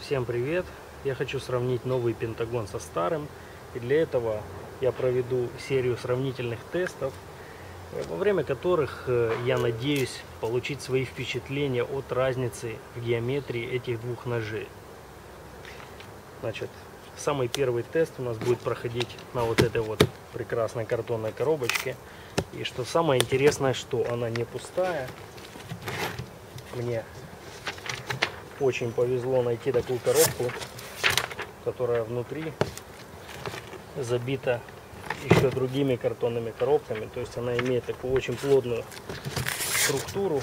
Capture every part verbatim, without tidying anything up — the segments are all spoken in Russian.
Всем привет! Я хочу сравнить новый Пентагон со старым, и для этого я проведу серию сравнительных тестов, во время которых я надеюсь получить свои впечатления от разницы в геометрии этих двух ножей. Значит, самый первый тест у нас будет проходить на вот этой вот прекрасной картонной коробочке. И что самое интересное, что она не пустая. Мне очень повезло найти такую коробку, которая внутри забита еще другими картонными коробками. То есть она имеет такую очень плотную структуру.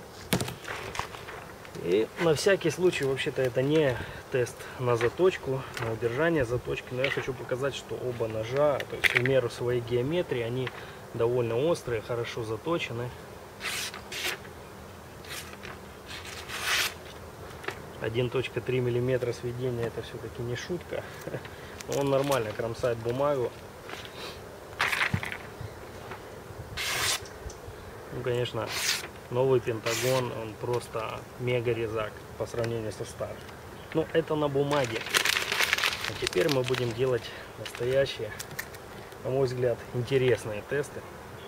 И на всякий случай, вообще-то это не тест на заточку, на удержание заточки, но я хочу показать, что оба ножа, то есть в меру своей геометрии, они довольно острые, хорошо заточены. один точка три миллиметра сведения — это все-таки не шутка. Но он нормально кромсает бумагу. Ну, конечно, новый Пентагон, он просто мега резак по сравнению со старым. Но это на бумаге. А теперь мы будем делать настоящие, на мой взгляд, интересные тесты.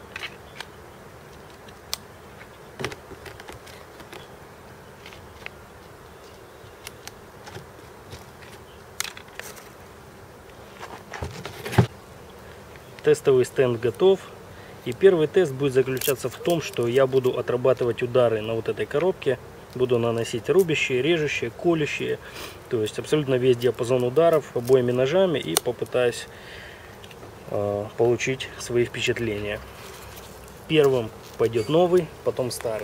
Тестовый стенд готов. И первый тест будет заключаться в том, что я буду отрабатывать удары на вот этой коробке. Буду наносить рубящие, режущие, колющие. То есть абсолютно весь диапазон ударов обоими ножами. И попытаюсь э, получить свои впечатления. Первым пойдет новый, потом старый.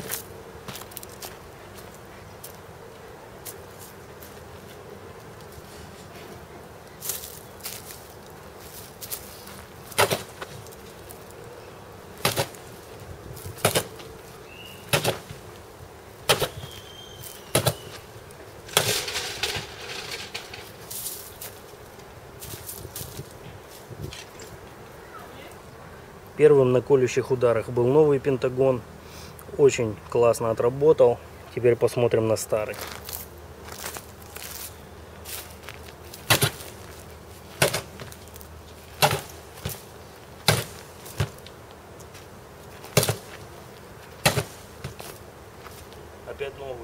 Первым на колющих ударах был новый Пентагон. Очень классно отработал. Теперь посмотрим на старый. Опять новый.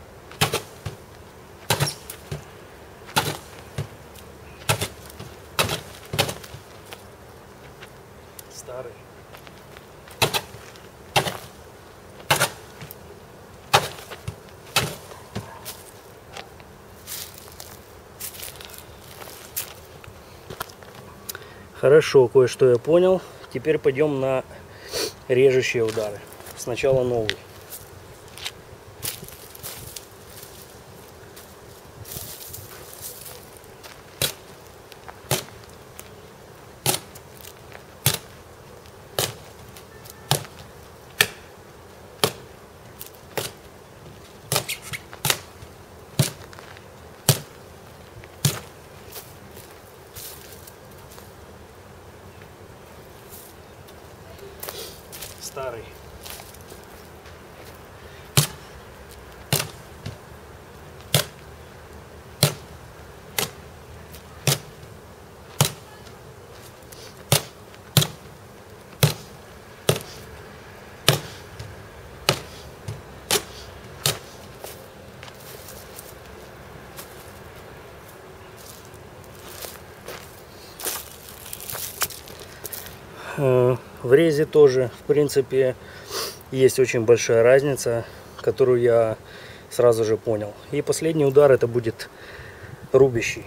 Старый. Хорошо, кое-что я понял. Теперь пойдем на режущие удары. Сначала новый. Старый. В резе тоже, в принципе, есть очень большая разница, которую я сразу же понял. И последний удар — это будет рубящий.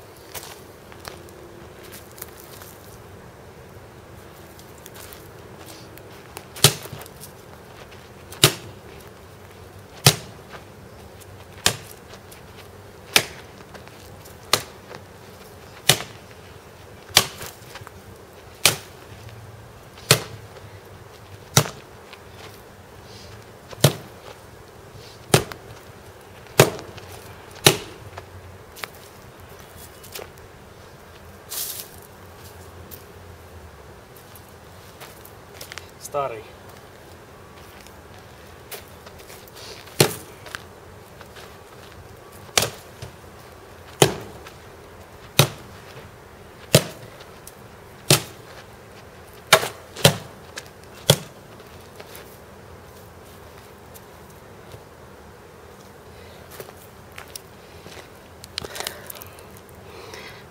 Старый.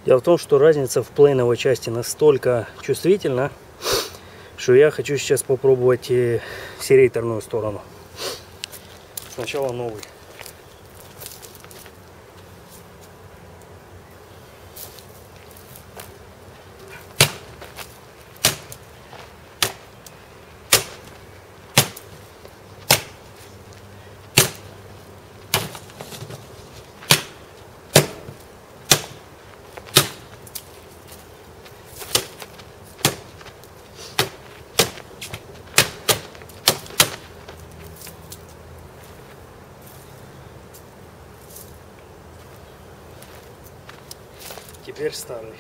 Дело в том, что разница в плейновой части настолько чувствительна, что я хочу сейчас попробовать и серейторную сторону. Сначала новый. Теперь старый.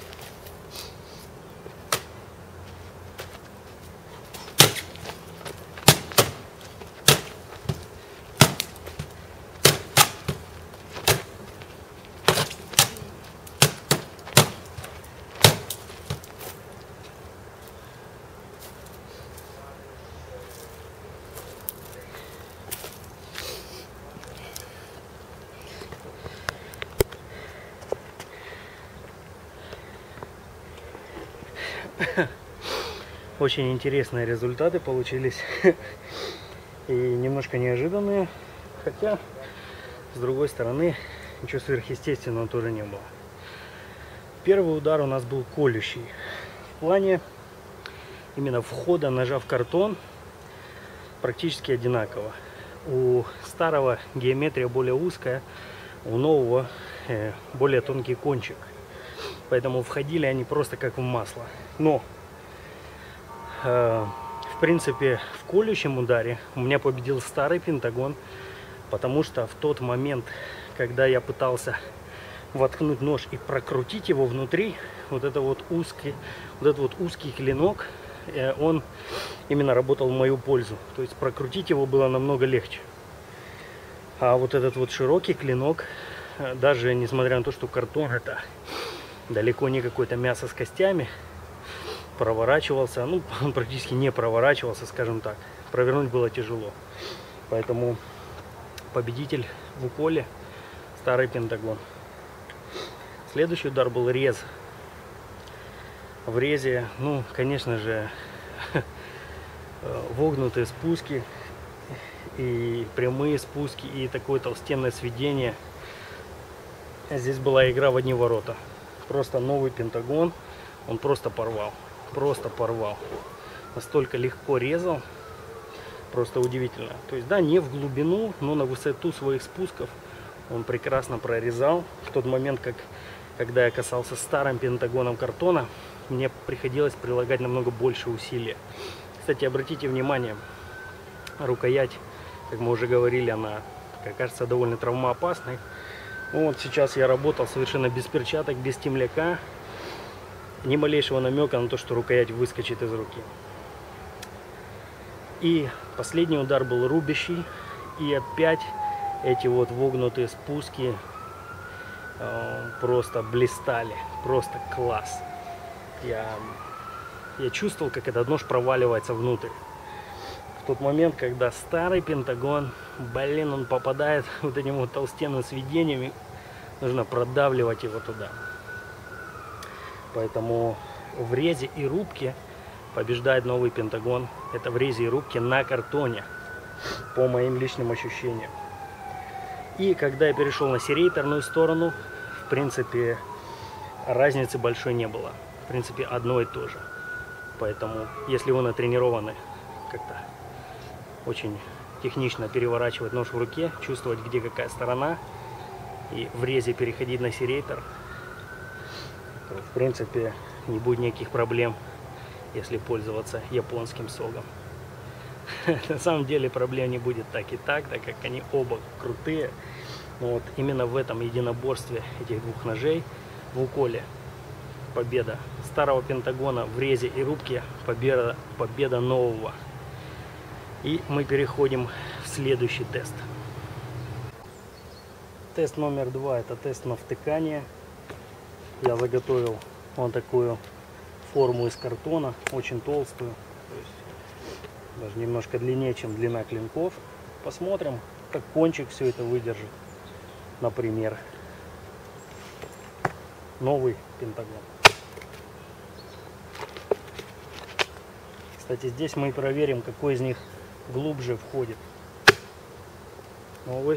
Очень интересные результаты получились и немножко неожиданные, хотя с другой стороны ничего сверхъестественного тоже не было. Первый удар у нас был колющий. В плане именно входа ножа в картон практически одинаково. У старого геометрия более узкая, у нового э, более тонкий кончик. Поэтому входили они просто как в масло. Но э, в принципе в колющем ударе у меня победил старый пентагон, потому что в тот момент, когда я пытался воткнуть нож и прокрутить его внутри, вот это вот узкий, вот этот вот узкий клинок, э, он именно работал в мою пользу. То есть прокрутить его было намного легче. А вот этот вот широкий клинок, даже несмотря на то, что картон это далеко не какое-то мясо с костями, проворачивался, ну, он практически не проворачивался, скажем так. Провернуть было тяжело. Поэтому победитель в уколе старый пентагон. Следующий удар был рез. В резе, ну, конечно же, вогнутые спуски и прямые спуски, и такое толстенное сведение. Здесь была игра в одни ворота. Просто новый пентагон, он просто порвал. Просто порвал. Настолько легко резал. Просто удивительно. То есть, да, не в глубину, но на высоту своих спусков он прекрасно прорезал. В тот момент, как, когда я касался старым пентагоном картона, мне приходилось прилагать намного больше усилия. Кстати, обратите внимание, рукоять, как мы уже говорили, она, как кажется, довольно травмоопасной. Вот сейчас я работал совершенно без перчаток, без темляка. Ни малейшего намека на то, что рукоять выскочит из руки. И последний удар был рубящий. И опять эти вот вогнутые спуски э, просто блистали. Просто класс. Я, я чувствовал, как этот нож проваливается внутрь. В тот момент, когда старый пентагон, блин, он попадает вот этим вот толстенным сведениями, нужно продавливать его туда. Поэтому в резе и рубке побеждает новый пентагон. Это в резе и рубке на картоне, по моим личным ощущениям. И когда я перешел на серейторную сторону, в принципе, разницы большой не было. В принципе, одно и то же. Поэтому, если вы натренированы как-то очень технично переворачивать нож в руке, чувствовать, где какая сторона, и в резе переходить на серейтор, то, в принципе, не будет никаких проблем, если пользоваться японским согом. На самом деле проблем не будет так и так, так как они оба крутые. Но вот именно в этом единоборстве этих двух ножей в уколе победа старого пентагона, в резе и рубке победа, победа нового. И мы переходим в следующий тест. Тест номер два — это тест на втыкание. Я заготовил вот такую форму из картона, очень толстую, то есть даже немножко длиннее, чем длина клинков. Посмотрим, как кончик все это выдержит. Например, новый пентагон. Кстати, здесь мы проверим, какой из них глубже входит. Новый,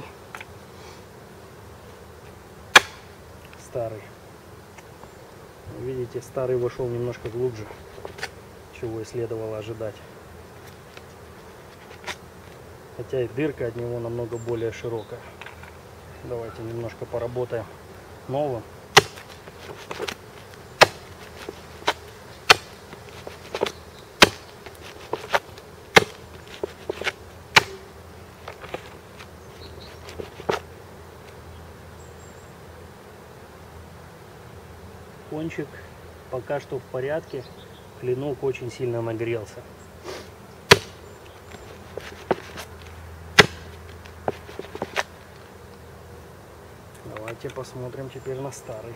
старый. Видите, старый вошел немножко глубже, чего и следовало ожидать. Хотя и дырка от него намного более широкая. Давайте немножко поработаем новым. Кончик пока что в порядке, клинок очень сильно нагрелся. Давайте посмотрим теперь на старый.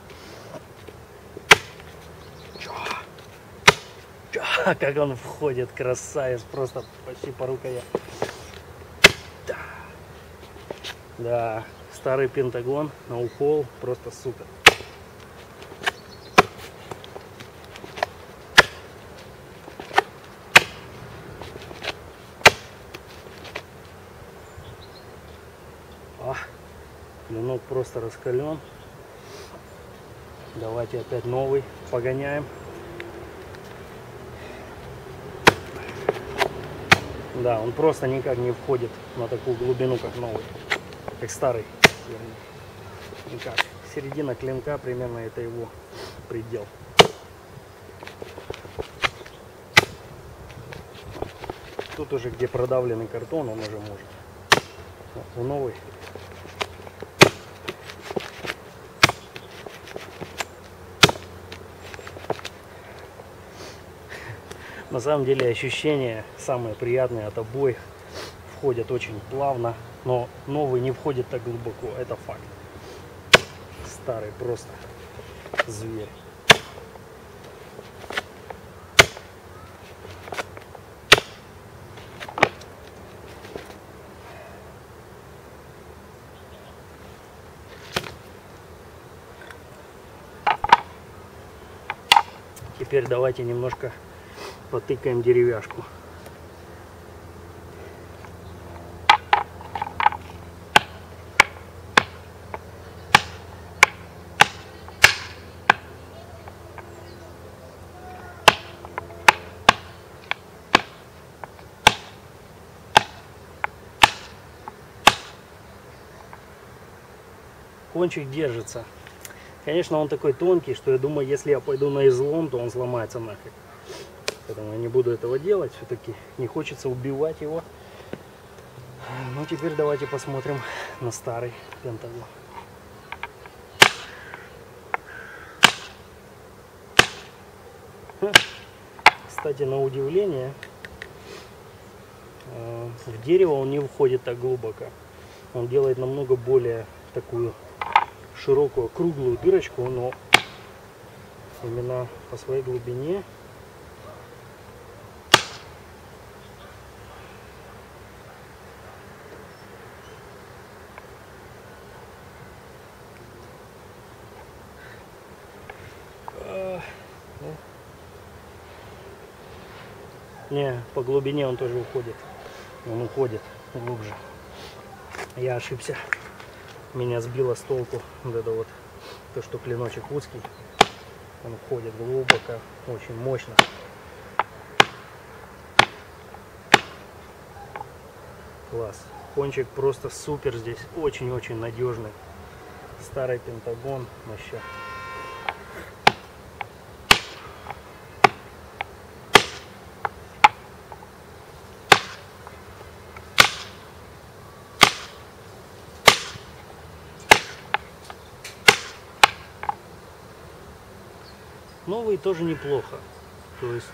Чё? Чё? Как он входит, красавец, просто почти по рукоять. Да. Да, старый пентагон на укол просто супер. Клинок просто раскален. Давайте опять новый погоняем. Да, он просто никак не входит на такую глубину, как новый, как старый. Никак. Середина клинка примерно это его предел. Тут уже где продавленный картон, он уже может. Вот, новый. На самом деле ощущения самые приятные от обоих. Входят очень плавно, но новый не входит так глубоко, это факт. Старый просто зверь. Теперь давайте немножко потыкаем деревяшку. Кончик держится. Конечно, он такой тонкий, что я думаю, если я пойду на излом, то он сломается нафиг. Поэтому я не буду этого делать. Все-таки не хочется убивать его. Ну, теперь давайте посмотрим на старый пентагон. Кстати, на удивление, в дерево он не входит так глубоко. Он делает намного более такую широкую, круглую дырочку, но именно по своей глубине не, по глубине он тоже уходит. Он уходит глубже. Я ошибся. Меня сбило с толку вот это вот, то, что клиночек узкий. Он уходит глубоко, очень мощно. Класс. Кончик просто супер здесь. Очень-очень надежный. Старый пентагон вообще. Новый тоже неплохо. То есть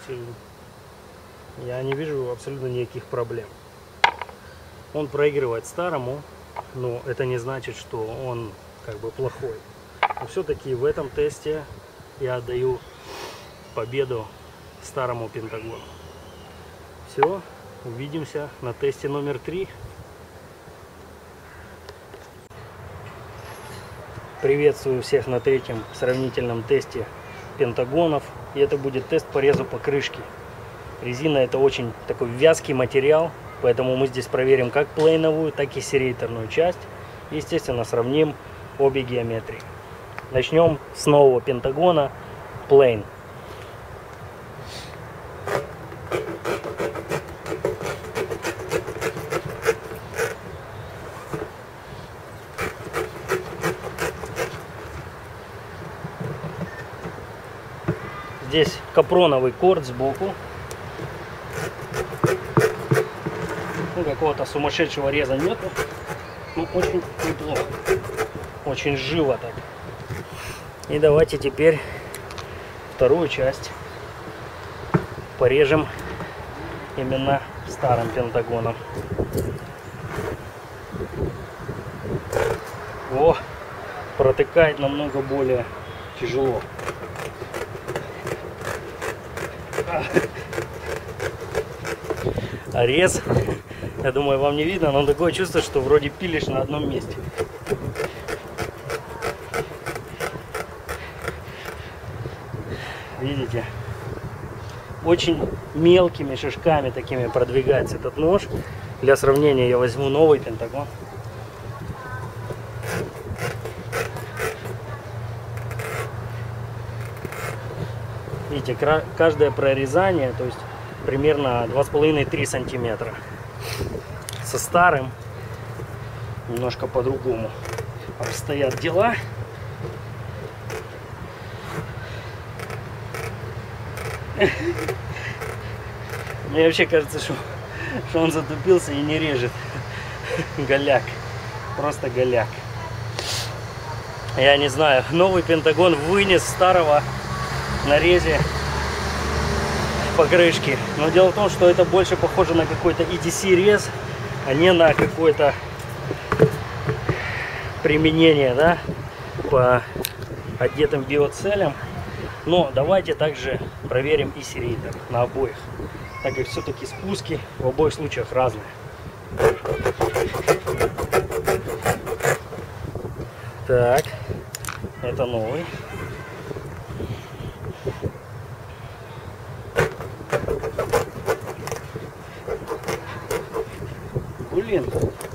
я не вижу абсолютно никаких проблем. Он проигрывает старому, но это не значит, что он как бы плохой. Но все-таки в этом тесте я отдаю победу старому пентагону. Все, увидимся на тесте номер три. Приветствую всех на третьем сравнительном тесте пентагонов. И это будет тест по резу покрышки. Резина — это очень такой вязкий материал, поэтому мы здесь проверим как плейновую, так и серейторную часть. И, естественно, сравним обе геометрии. Начнем с нового пентагона Plain. Здесь капроновый корд сбоку. Ну, какого-то сумасшедшего реза нету. Ну, очень неплохо. Очень живо так. И давайте теперь вторую часть порежем именно старым пентагоном. О, протыкает намного более тяжело. А рез, я думаю, вам не видно, но такое чувство, что вроде пилишь на одном месте. Видите? Очень мелкими шишками такими продвигается этот нож. Для сравнения я возьму новый пентагон. Видите, каждое прорезание, то есть примерно два с половиной — три сантиметра. Со старым немножко по-другому обстоят дела. Мне вообще кажется, что, что он затупился и не режет. Голяк. Просто голяк. Я не знаю, новый пентагон вынес старого на резе покрышки. Но дело в том, что это больше похоже на какой-то и ди си рез, а не на какое-то применение, да, по одетым биоцелям. Но давайте также проверим и серейтор на обоих, так как все-таки спуски в обоих случаях разные. Так, это новый. Блин.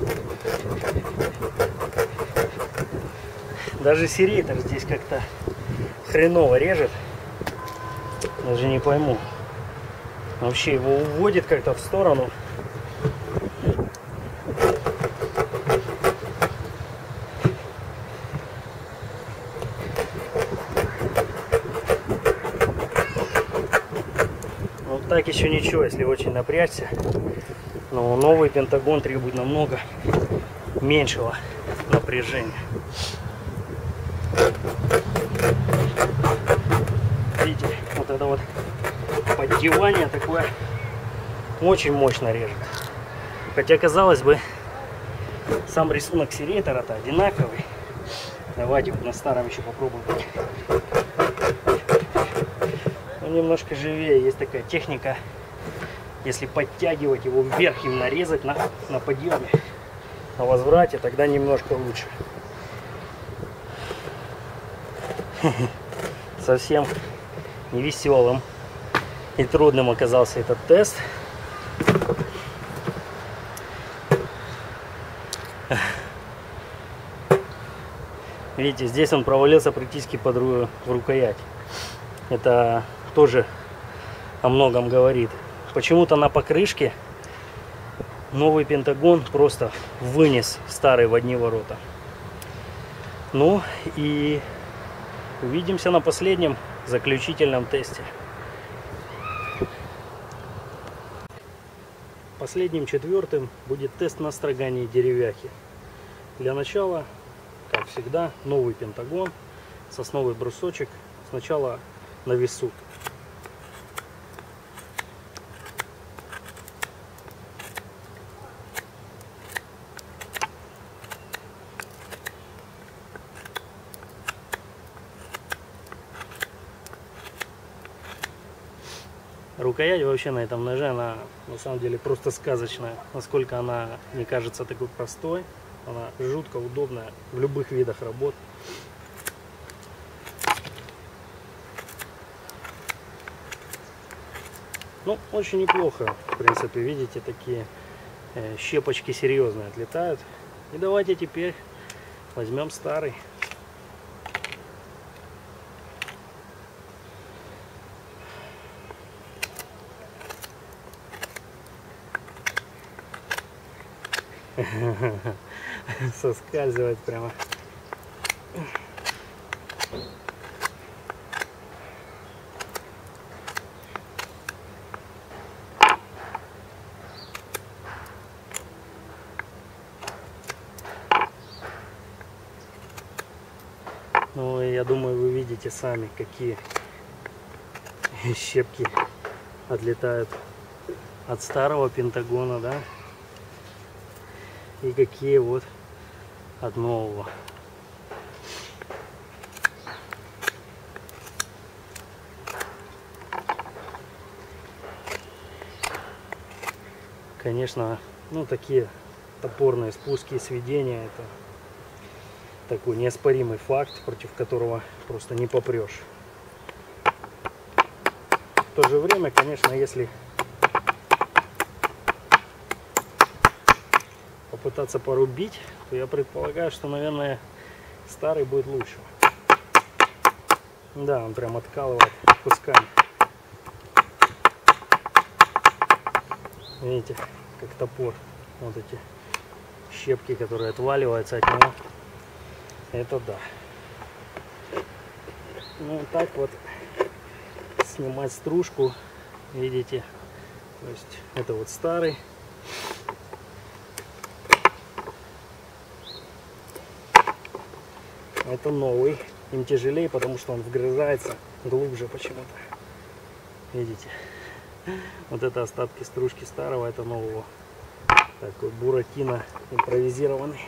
Даже серейтор здесь как-то хреново режет. Даже не пойму. Вообще его уводит как-то в сторону. Вот так еще ничего, если очень напрячься. Но новый пентагон требует намного меньшего напряжения. Видите, вот это вот поддевание такое очень мощно режет. Хотя, казалось бы, сам рисунок серейтора-то одинаковый. Давайте вот на старом еще попробуем. Он немножко живее. Есть такая техника. Если подтягивать его вверх и нарезать на, на подъеме, на возврате, тогда немножко лучше. Совсем невеселым и трудным оказался этот тест. Видите, здесь он провалился практически под ру... в рукоять. Это тоже о многом говорит. Почему-то на покрышке новый пентагон просто вынес старый в одни ворота. Ну и увидимся на последнем заключительном тесте. Последним, четвертым, будет тест на строгание деревяхи. Для начала, как всегда, новый пентагон, сосновый брусочек. Сначала на весу. Рукоять вообще на этом ноже, она на самом деле просто сказочная. Насколько она не кажется такой простой. Она жутко удобная в любых видах работ. Ну, очень неплохо, в принципе, видите, такие э, щепочки серьезные отлетают. И давайте теперь возьмем старый. Соскальзывает прямо. Ну, я думаю, вы видите сами, какие щепки отлетают от старого пентагона, да? И какие вот от нового. Конечно, ну такие топорные спуски и сведения — это такой неоспоримый факт, против которого просто не попрешь. В то же время, конечно, если попытаться порубить, то я предполагаю, что, наверное, старый будет лучше. Да, он прям откалывает кусками. Видите, как топор. Вот эти щепки, которые отваливаются от него. Это да. Ну, так вот снимать стружку, видите. То есть это вот старый. Это новый. Им тяжелее, потому что он вгрызается глубже почему-то. Видите? Вот это остатки стружки старого, это нового. Такой буратино импровизированный.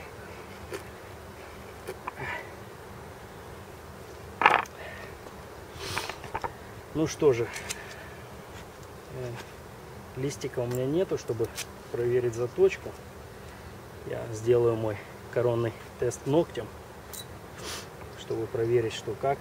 Ну что же, листика у меня нету, чтобы проверить заточку. Я сделаю мой коронный тест ногтем, чтобы проверить, что как.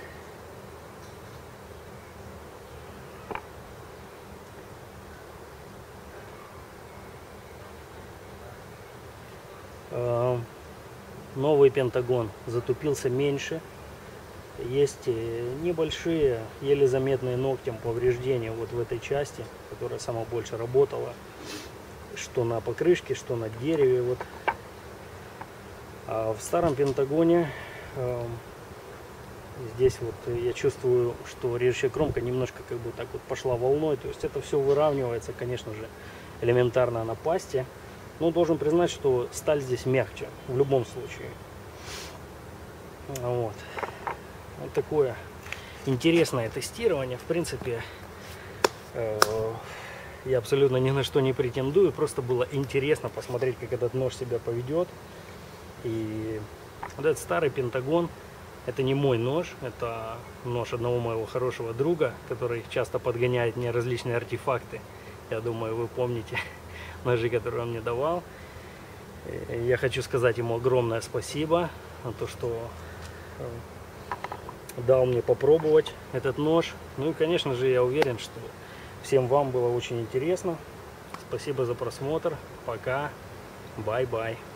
Новый пентагон затупился меньше. Есть небольшие, еле заметные ногтем повреждения вот в этой части, которая сама больше работала, что на покрышке, что на дереве. Вот. А в старом пентагоне э, здесь вот я чувствую, что режущая кромка немножко как бы так вот пошла волной. То есть это все выравнивается, конечно же, элементарно на пасте. Но должен признать, что сталь здесь мягче в любом случае. Вот. Вот такое интересное тестирование. В принципе, э, я абсолютно ни на что не претендую. Просто было интересно посмотреть, как этот нож себя поведет. И вот этот старый пентагон, это не мой нож. Это нож одного моего хорошего друга, который часто подгоняет мне различные артефакты. Я думаю, вы помните ножи, которые он мне давал. Я хочу сказать ему огромное спасибо за то, что дал мне попробовать этот нож. Ну и, конечно же, я уверен, что всем вам было очень интересно. Спасибо за просмотр. Пока. Бай-бай.